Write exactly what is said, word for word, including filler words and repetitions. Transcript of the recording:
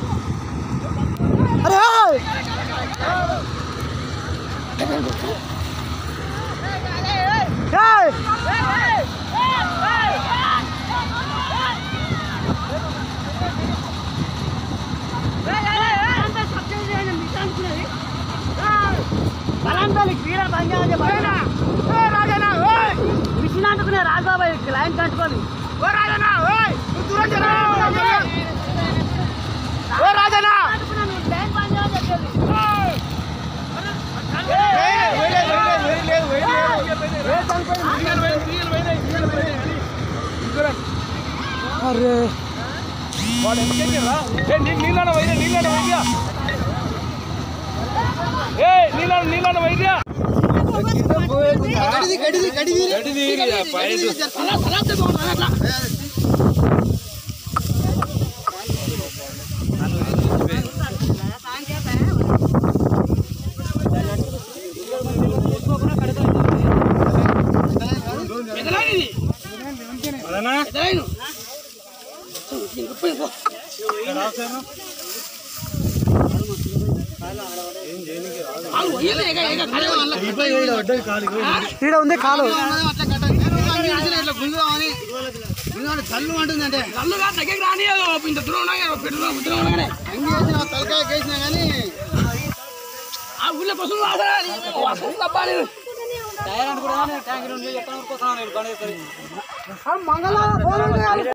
machine అంటుకునే రాజబాబాయ్ line కంటుకొని అరే నీళ్ళ వైద్య నీళ్ళ వైద్య ఏ నీళ్ళ నీళ్ళ వైద్య ఉంది కాలు కళ్ళు అంటుందంటే కళ్ళుగా దగ్గరికి రాని ఇంత దూరం తలకాయ కేసినా కానీ ఆ ఊళ్ళో పశువులు మంగళ